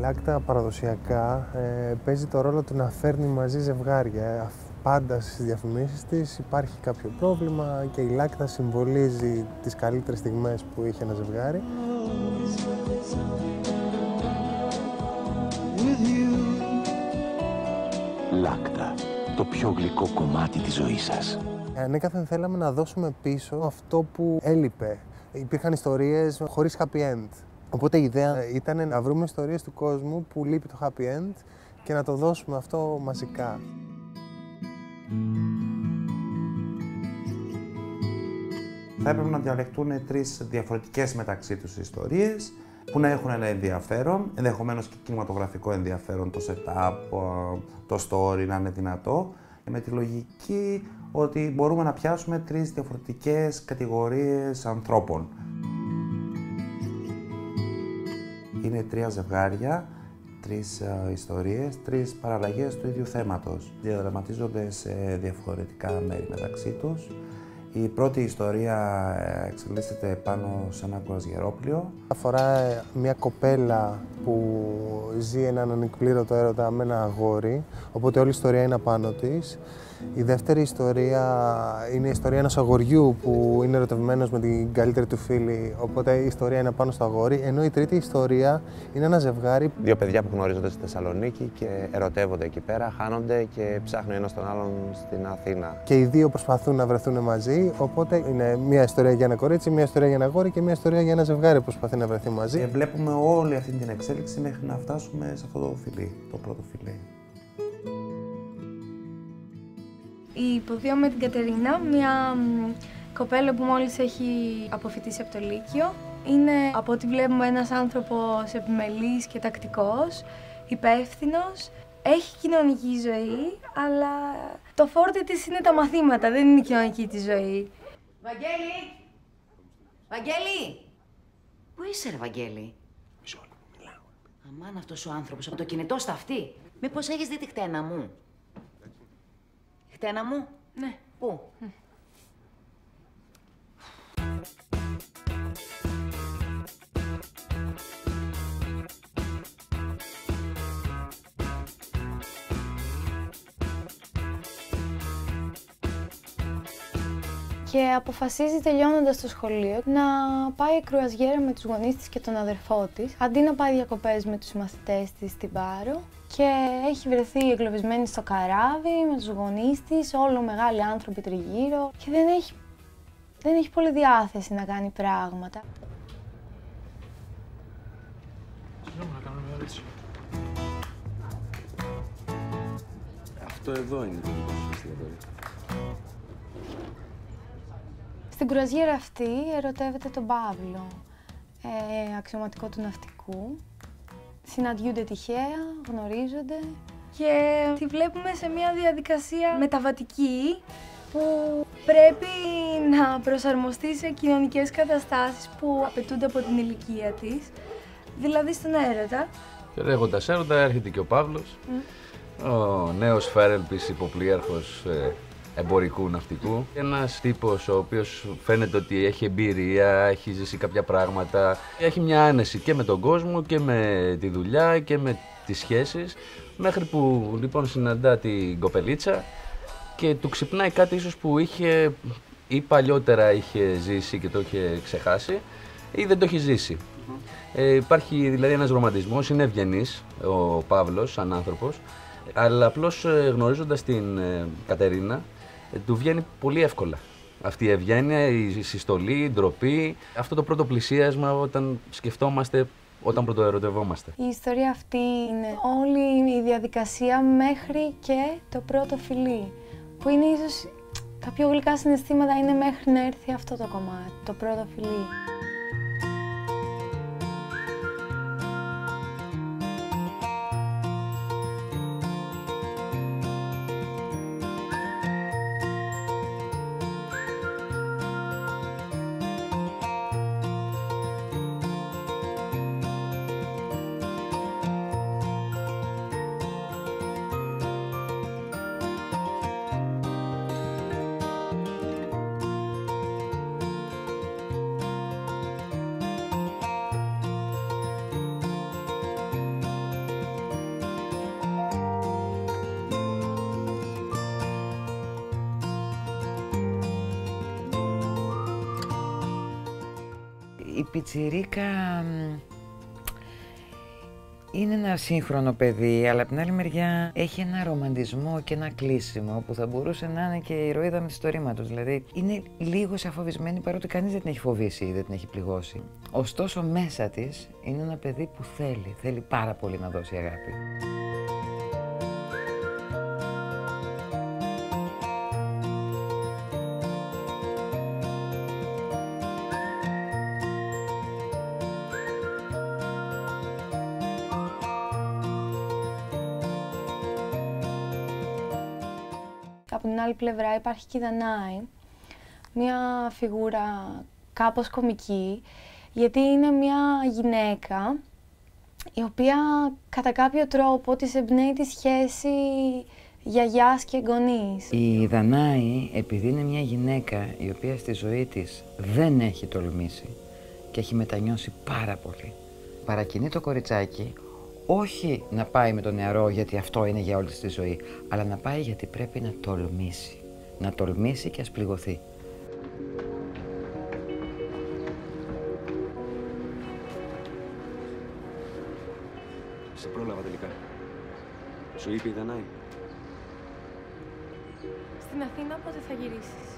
Λάκτα παραδοσιακά παίζει το ρόλο του να φέρνει μαζί ζευγάρια. Πάντα στις διαφημίσεις της υπάρχει κάποιο πρόβλημα και η Λάκτα συμβολίζει τις καλύτερες στιγμές που είχε ένα ζευγάρι. Λάκτα, το πιο γλυκό κομμάτι της ζωής σας. Ανέκαθεν θέλαμε να δώσουμε πίσω αυτό που έλειπε. Υπήρχαν ιστορίες χωρίς happy end. Οπότε η ιδέα ήταν να βρούμε ιστορίες του κόσμου που λείπει το happy end και να το δώσουμε αυτό μαζικά. Θα έπρεπε να διαλεχτούν τρεις διαφορετικές μεταξύ τους ιστορίες που να έχουν ένα ενδιαφέρον, ενδεχομένως και κινηματογραφικό ενδιαφέρον, το setup, το story να είναι δυνατό, με τη λογική ότι μπορούμε να πιάσουμε τρεις διαφορετικές κατηγορίες ανθρώπων. Είναι τρία ζευγάρια, τρεις ιστορίες, τρεις παραλλαγές του ίδιου θέματος. Διαδραματίζονται σε διαφορετικά μέρη μεταξύ τους. Η πρώτη ιστορία εξελίσσεται πάνω σε ένα κουρασγερόπλιο. Αφορά μια κοπέλα που ζει έναν ανεκπλήρωτο έρωτα με ένα αγόρι, οπότε όλη η ιστορία είναι απάνω της. Η δεύτερη ιστορία είναι η ιστορία ενός αγοριού που είναι ερωτευμένος με την καλύτερη του φίλη, οπότε η ιστορία είναι πάνω στο αγόρι, ενώ η τρίτη ιστορία είναι ένα ζευγάρι. Δύο παιδιά που γνωρίζονται στη Θεσσαλονίκη και ερωτεύονται εκεί πέρα, χάνονται και ψάχνουν ένας τον άλλον στην Αθήνα. Και οι δύο προσπαθούν να βρεθούν μαζί, οπότε είναι μια ιστορία για ένα κορίτσι, μια ιστορία για ένα αγόρι και μια ιστορία για ένα ζευγάρι που προσπαθεί να βρεθεί μαζί. Βλέπουμε όλη αυτή την εξέλιξη μέχρι να φτάσουμε σε αυτό το φιλί, το πρώτο φιλί. Υποδίω με την Κατερίνα, μια κοπέλα που μόλις έχει αποφοιτήσει από το Λύκειο. Είναι, από ό,τι βλέπουμε, ένας άνθρωπος επιμελής και τακτικός, υπεύθυνος. Έχει κοινωνική ζωή, αλλά το φόρτε της είναι τα μαθήματα, δεν είναι η κοινωνική της ζωή. Βαγγέλη! Βαγγέλη! Πού είσαι, ρε Βαγγέλη? Μισό λεπτό, μιλάω. Αμάν αυτός ο άνθρωπος, από το κινητό στα αυτή. Μήπως έχεις δει τη χτένα μου? Χτένα μου? Ναι. Πού? Και αποφασίζει τελειώνοντας το σχολείο να πάει κρουαζιέρα με τους γονείς της και τον αδερφό της, αντί να πάει διακοπές με τους μαθητές της στην Πάρο. Και έχει βρεθεί εγκλωβισμένη στο καράβι με τους γονείς της, όλο μεγάλοι άνθρωποι τριγύρω και δεν έχει πολύ διάθεση να κάνει πράγματα. Συγγνώμη, να κάνω μια ερώτηση. Αυτό εδώ είναι το δικό σου εστιατόριο. Στην κρουαζιέρα αυτή ερωτεύεται τον Παύλο, αξιωματικό του ναυτικού. Συναντιούνται τυχαία, γνωρίζονται και τη βλέπουμε σε μια διαδικασία μεταβατική που πρέπει να προσαρμοστεί σε κοινωνικές καταστάσεις που απαιτούνται από την ηλικία της, δηλαδή στον έρωτα. Και λέγοντας έρωτα έρχεται και ο Παύλος, ο νέος φέρελπης υποπλοίαρχος εμπορικού ναυτικού. Ένας τύπος ο οποίος φαίνεται ότι έχει εμπειρία, έχει ζήσει κάποια πράγματα, έχει μια άνεση και με τον κόσμο και με τη δουλειά και με τις σχέσεις, μέχρι που λοιπόν συναντά την κοπελίτσα και του ξυπνάει κάτι ίσως που είχε ή παλιότερα είχε ζήσει και το είχε ξεχάσει ή δεν το έχει ζήσει. Υπάρχει δηλαδή ένας ρομαντισμός, είναι ευγενής ο Παύλος σαν άνθρωπος, αλλά απλώς γνωρίζοντας την Κατερίνα του βγαίνει πολύ εύκολα αυτή η ευγένεια, η συστολή, η ντροπή, αυτό το πρώτο πλησίασμα όταν σκεφτόμαστε, όταν πρωτοερωτευόμαστε. Η ιστορία αυτή είναι όλη η διαδικασία μέχρι και το πρώτο φιλί, που είναι ίσως τα πιο γλυκά συναισθήματα είναι μέχρι να έρθει αυτό το κομμάτι, το πρώτο φιλί. η πιτσιρίκα είναι ένα σύγχρονο παιδί, αλλά από την άλλη μεριά έχει ένα ρομαντισμό και ένα κλείσιμο που θα μπορούσε να είναι και η ηρωίδα με το ρήματος. Δηλαδή είναι λίγο αφοβισμένη, παρότι κανείς δεν την έχει φοβήσει ή δεν την έχει πληγώσει. Ωστόσο μέσα της είναι ένα παιδί που θέλει πάρα πολύ να δώσει αγάπη. Από την άλλη πλευρά υπάρχει και η Δανάη, μια φιγούρα κάπως κωμική, γιατί είναι μια γυναίκα η οποία κατά κάποιο τρόπο της εμπνέει τη σχέση γιαγιάς και γονείς. Η Δανάη, επειδή είναι μια γυναίκα η οποία στη ζωή της δεν έχει τολμήσει και έχει μετανιώσει πάρα πολύ, παρακινεί το κοριτσάκι όχι να πάει με τον νεαρό γιατί αυτό είναι για όλη τη ζωή, αλλά να πάει γιατί πρέπει να τολμήσει. Να τολμήσει και ας πληγωθεί. Σε πρόλαβα τελικά. Σου είπε η Δανάη. Στην Αθήνα πότε θα γυρίσεις?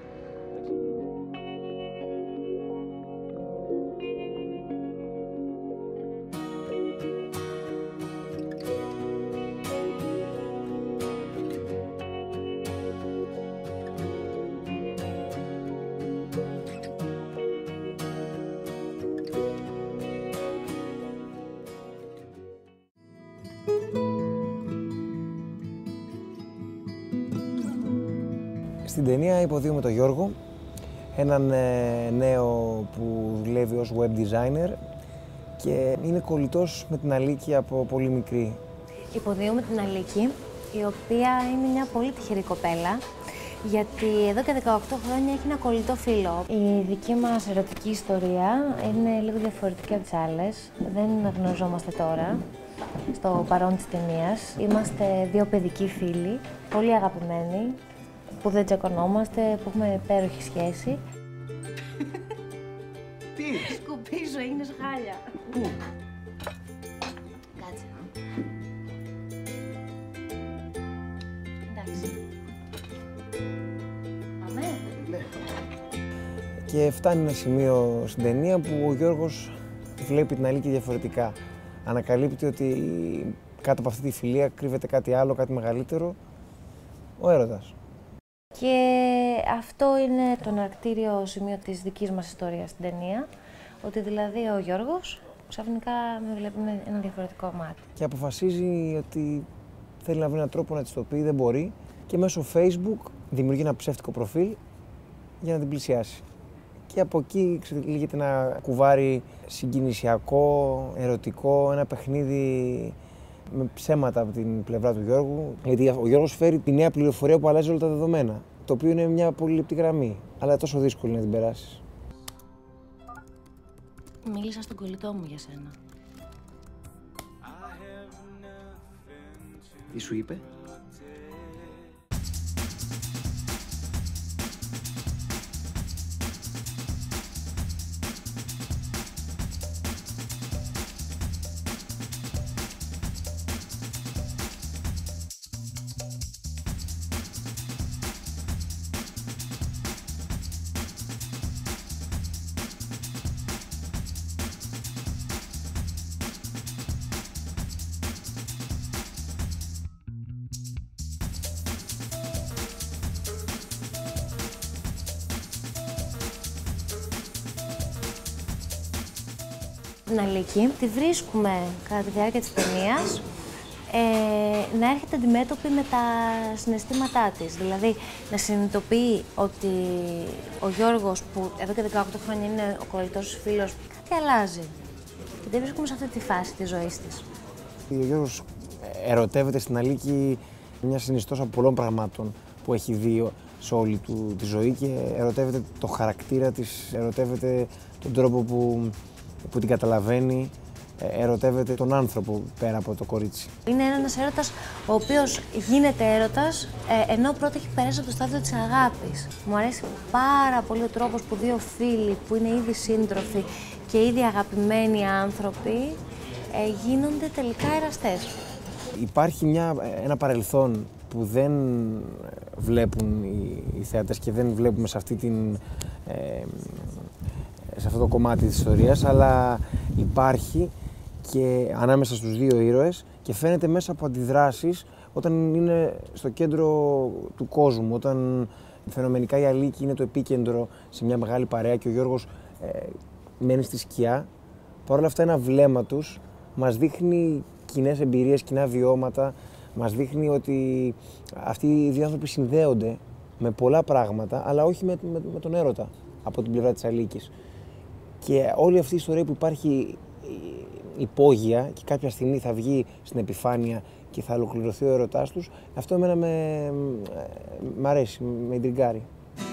Στην ταινία υποδίωμε τον Γιώργο, έναν νέο που δουλεύει ως web designer και είναι κολλητός με την Αλίκη από πολύ μικρή. Υποδίωμε την Αλίκη, η οποία είναι μια πολύ τυχερή κοπέλα, γιατί εδώ και 18 χρόνια έχει ένα κολλητό φίλο. Η δική μας ερωτική ιστορία είναι λίγο διαφορετική από τις άλλες. Δεν γνωριζόμαστε τώρα, στο παρόν της ταινίας. Είμαστε δύο παιδικοί φίλοι, πολύ αγαπημένοι, που δεν τσακωνόμαστε, που έχουμε υπέροχη σχέση. Τι? Σκουπίζω, έγινες χάλια. Πού? Κάτσε. Εντάξει. Πάμε. Ναι. Και φτάνει ένα σημείο στην ταινία που ο Γιώργος βλέπει την Αλίκη διαφορετικά. Ανακαλύπτει ότι κάτω από αυτή τη φιλία κρύβεται κάτι άλλο, κάτι μεγαλύτερο, ο έρωτας. Και αυτό είναι το εναρκτήριο σημείο της δικής μας ιστορίας στην ταινία, ότι δηλαδή ο Γιώργος ξαφνικά με βλέπει με ένα διαφορετικό μάτι. Και αποφασίζει ότι θέλει να βρει έναν τρόπο να της το πει, δεν μπορεί, και μέσω Facebook δημιουργεί ένα ψεύτικο προφίλ για να την πλησιάσει. Και από εκεί εξελίγεται ένα κουβάρι συγκινησιακό, ερωτικό, ένα παιχνίδι με ψέματα από την πλευρά του Γιώργου. Γιατί ο Γιώργος φέρει τη νέα πληροφορία που αλλάζει όλα τα δεδομένα. Το οποίο είναι μια πολύ λεπτή γραμμή, αλλά τόσο δύσκολη να την περάσεις. Μίλησα στον κολλητό μου για σένα. Τι σου είπε? Την Αλίκη τη βρίσκουμε κατά τη διάρκεια της ταινίας να έρχεται αντιμέτωπη με τα συναισθήματά της. Δηλαδή, να συνειδητοποιεί ότι ο Γιώργος, που εδώ και 18 χρόνια είναι ο κολλητός φίλος, κάτι αλλάζει. Και τη βρίσκουμε σε αυτή τη φάση της ζωής της. Ο Γιώργος ερωτεύεται στην Αλίκη μια συνιστόσα πολλών πραγμάτων που έχει δει σε όλη του τη ζωή και ερωτεύεται το χαρακτήρα της, ερωτεύεται τον τρόπο που την καταλαβαίνει, ερωτεύεται τον άνθρωπο πέρα από το κορίτσι. Είναι ένας έρωτας ο οποίος γίνεται έρωτας, ενώ πρώτα έχει περάσει από το στάδιο της αγάπης. Μου αρέσει πάρα πολύ ο τρόπος που δύο φίλοι που είναι ήδη σύντροφοι και ήδη αγαπημένοι άνθρωποι γίνονται τελικά εραστές. Υπάρχει ένα παρελθόν που δεν βλέπουν οι θεατές και δεν βλέπουμε σε σε αυτό το κομμάτι της ιστορίας, αλλά υπάρχει και ανάμεσα στους δύο ήρωες και φαίνεται μέσα από αντιδράσεις όταν είναι στο κέντρο του κόσμου, όταν φαινομενικά η Αλίκη είναι το επίκεντρο σε μια μεγάλη παρέα και ο Γιώργος μένει στη σκιά. Παρ' όλα αυτά ένα βλέμμα τους μας δείχνει κοινές εμπειρίες, κοινά βιώματα, μας δείχνει ότι αυτοί οι δύο άνθρωποι συνδέονται με πολλά πράγματα, αλλά όχι με τον έρωτα από την πλευρά της Αλίκης. Και όλη αυτή η ιστορία που υπάρχει υπόγεια και κάποια στιγμή θα βγει στην επιφάνεια και θα ολοκληρωθεί ο έρωτάς τους, αυτό εμένα μ' αρέσει, με ιντριγκάρει.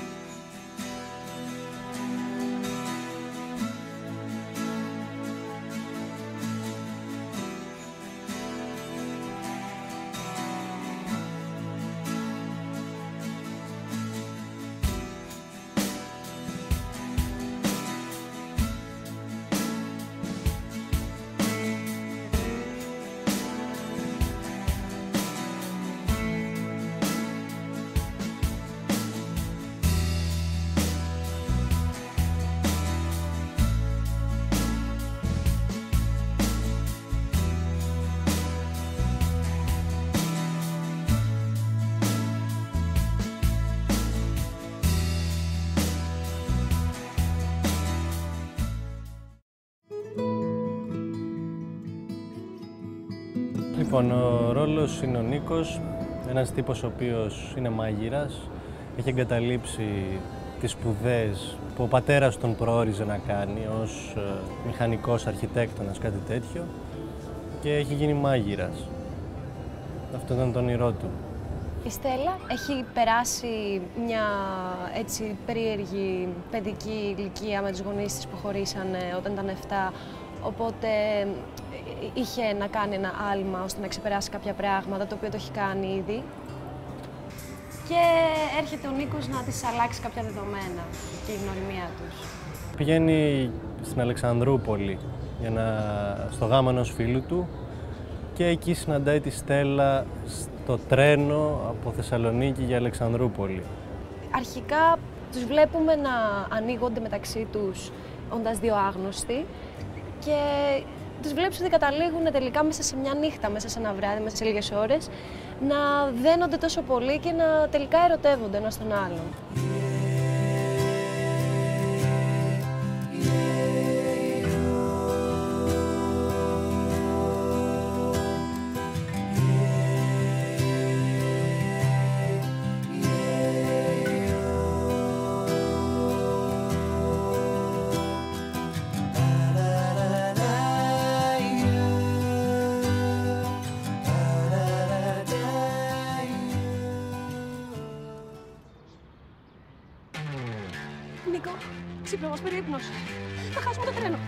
Λοιπόν, ο ρόλος είναι ο Νίκος, ένας τύπος ο οποίος είναι μάγειρας, έχει εγκαταλείψει τις σπουδές που ο πατέρας τον προόριζε να κάνει ως μηχανικός, αρχιτέκτονας, κάτι τέτοιο, και έχει γίνει μάγειρας. Αυτό ήταν το όνειρό του. Η Στέλλα έχει περάσει μια έτσι περίεργη παιδική ηλικία με τους γονείς της που χωρίσανε όταν ήταν 7, οπότε είχε να κάνει ένα άλμα ώστε να ξεπεράσει κάποια πράγματα, το οποίο το έχει κάνει ήδη. Και έρχεται ο Νίκος να της αλλάξει κάποια δεδομένα και η γνωριμία τους. Πηγαίνει στην Αλεξανδρούπολη στο γάμο ενός φίλου του και εκεί συναντάει τη Στέλλα στο τρένο από Θεσσαλονίκη για Αλεξανδρούπολη. Αρχικά τους βλέπουμε να ανοίγονται μεταξύ τους όντας δύο άγνωστοι και τους βλέπεις ότι καταλήγουν τελικά μέσα σε μια νύχτα, μέσα σε ένα βράδυ, μέσα σε λίγες ώρες, να δένονται τόσο πολύ και να τελικά ερωτεύονται ένας τον άλλον. Νίκο, ξύπνα μας, περίπνος. Θα χάσουμε το τρένο.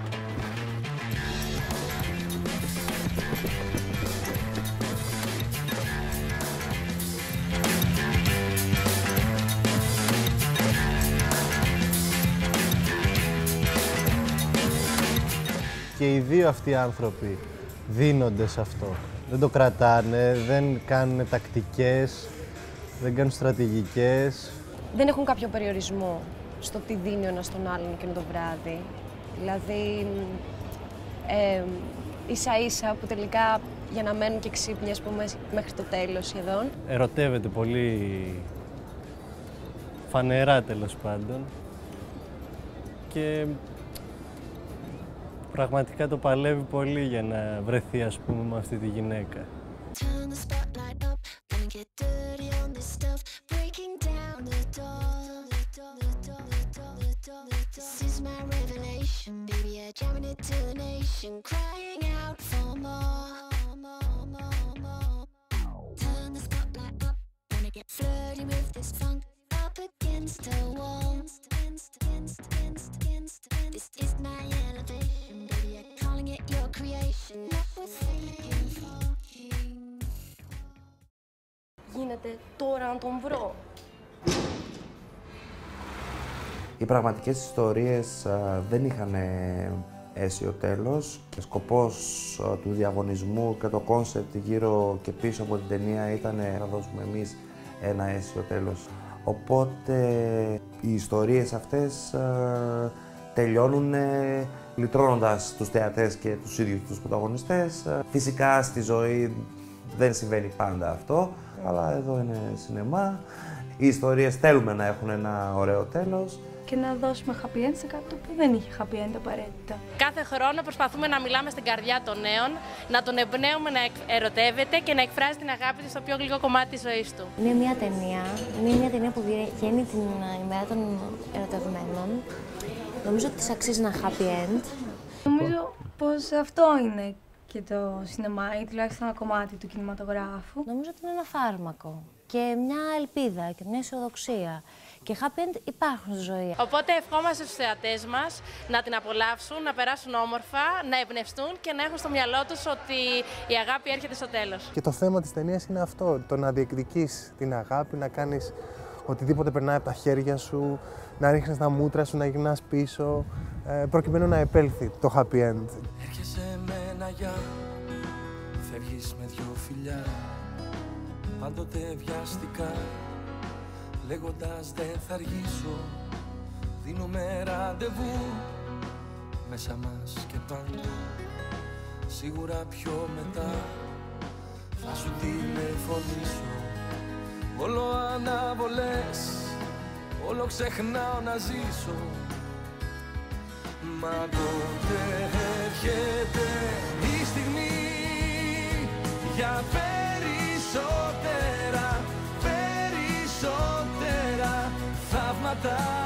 Και οι δύο αυτοί άνθρωποι δίνονται σε αυτό. Δεν το κρατάνε, δεν κάνουν τακτικές, δεν κάνουν στρατηγικές. Δεν έχουν κάποιο περιορισμό στο τι δίνει ο ένας τον άλλον εκείνο το βράδυ. Δηλαδή, ίσα-ίσα που τελικά για να μένουν και ξύπνοι, ας πούμε, μέχρι το τέλος σχεδόν. Ερωτεύεται πολύ φανερά, τέλος πάντων, και πραγματικά το παλεύει πολύ για να βρεθεί, ας πούμε, με αυτή τη γυναίκα. This is my elevation, baby, I'm calling it your creation. είπατε τώρα να τον βρω. Οι πραγματικές ιστορίες δεν είχαν αίσιο τέλος. Ο σκοπός του διαγωνισμού και το κόνσεπτ γύρω και πίσω από την ταινία ήταν να δώσουμε εμείς ένα αίσιο τέλος. Οπότε οι ιστορίες αυτές τελειώνουν λυτρώνοντας τους θεατές και τους ίδιους τους πρωταγωνιστές. Φυσικά στη ζωή δεν συμβαίνει πάντα αυτό, αλλά εδώ είναι σινεμά. Οι ιστορίες θέλουμε να έχουν ένα ωραίο τέλος. Και να δώσουμε happy end σε κάτι που δεν είχε happy end απαραίτητα. Κάθε χρόνο προσπαθούμε να μιλάμε στην καρδιά των νέων, να τον εμπνέουμε να ερωτεύεται και να εκφράζει την αγάπη του στο πιο γλυκό κομμάτι της ζωής του. Είναι μια ταινία που βγαίνει την ημέρα των ερωτευμένων. Νομίζω ότι της αξίζει ένα happy end. Νομίζω πως αυτό είναι και το σινεμά, ή τουλάχιστον ένα κομμάτι του κινηματογράφου. Νομίζω ότι είναι ένα φάρμακο και μια ελπίδα και μια αισιοδοξία. Και happy end υπάρχουν στη ζωή. Οπότε ευχόμαστε στους θεατές μας να την απολαύσουν, να περάσουν όμορφα, να εμπνευστούν και να έχουν στο μυαλό τους ότι η αγάπη έρχεται στο τέλος. Και το θέμα της ταινίας είναι αυτό, το να διεκδικείς την αγάπη, να κάνεις οτιδήποτε περνάει από τα χέρια σου, να ρίχνεις τα μούτρα σου, να γυρνάς πίσω, προκειμένου να επέλθει το happy end. Έρχεσαι με ένα γεια, φεύγεις με δυο φιλιά, πάντοτε βιαστικά, λέγοντας δεν θα αργήσω, δίνουμε ραντεβού, μέσα μας και παντού, σίγουρα πιο μετά, θα σου τηλεφωνήσω, όλο αναβολές, όλο ξεχνάω να ζήσω, μα τότε έρχεται η στιγμή για περισσότερα, περισσότερα θαύματα.